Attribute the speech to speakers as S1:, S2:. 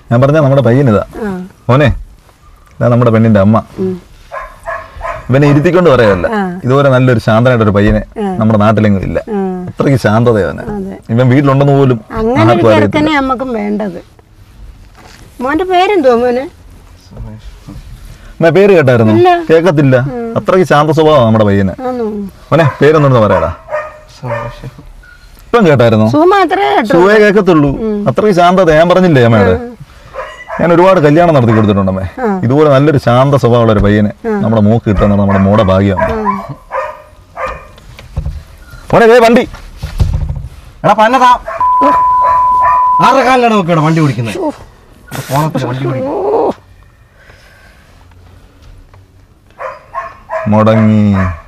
S1: ഞാൻ പറഞ്ഞ നമ്മുടെ പയ്യനിതാ മോനെ, ഇതാ നമ്മുടെ പെണ്ണിന്റെ അമ്മ. ഇവനെ ഇരുത്തിക്കൊണ്ട് പറയല്ല, ഇതുപോലെ നല്ലൊരു ശാന്തനായിട്ടൊരു പയ്യനെ നമ്മുടെ നാട്ടിലെങ്കിലും ഇല്ല. അത്രയ്ക്ക് ശാന്തതയാണ്. ഇവൻ വീട്ടിലുണ്ടെന്ന് പോലും
S2: നമുക്കും വേണ്ടത്. മോന്റെ പേരെന്തോ മോനെ?
S1: പേര് കേട്ടായിരുന്നു? കേക്കത്തില്ല. അത്രയ്ക്ക് ശാന്ത സ്വഭാവം നമ്മുടെ പയ്യന്. മോനെ പേരൊന്നും പറയാടാ. ഇപ്പം കേട്ടായിരുന്നു? സുവേ കേക്കത്തുള്ളൂ. അത്രയ്ക്ക് ശാന്തത. ഞാൻ പറഞ്ഞില്ലേ അമ്മയോട്, ഞാൻ ഒരുപാട് കല്യാണം നടത്തി കൊടുത്തിട്ടുണ്ടമ്മേ. ഇതുപോലെ നല്ലൊരു ശാന്ത സ്വഭാവമുള്ള ഒരു പയ്യനെ നമ്മുടെ മോക്ക് കിട്ടുന്നത് നമ്മുടെ മോടെ ഭാഗ്യമാണ്. മോനെ വണ്ടി
S3: എടാ പന്നതാ, ആരുടെ കാലിലാണ് നോക്കിയോടെ വണ്ടി ഓടിക്കുന്നത്?
S1: മുടങ്ങി